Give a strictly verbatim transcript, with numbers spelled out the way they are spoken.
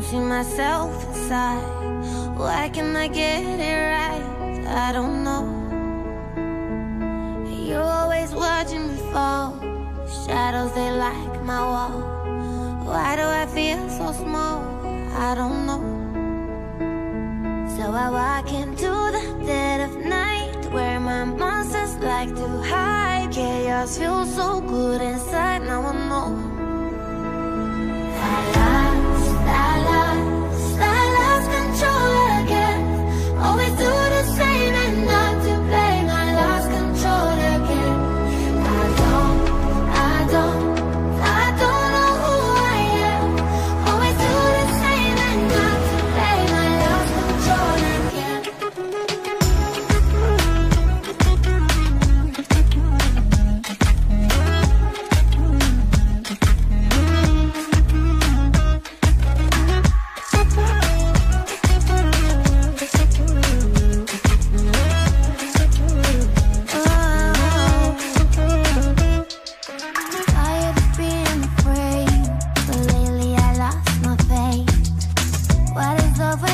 see myself inside. Why can't I get it right? I don't know. You're always watching me fall. Shadows, they like my wall. Why do I feel so small? I don't know. So I walk into the dead of night, where my monsters like to hide. Chaos feels so good inside, now I know. I lost, I lost, I lost control again. Always do the same and not to blame. I lost control again. I don't, I don't, I don't know who I am. Always do the same and not to blame. I lost control again. Tired of being afraid, but lately I lost my faith. What is over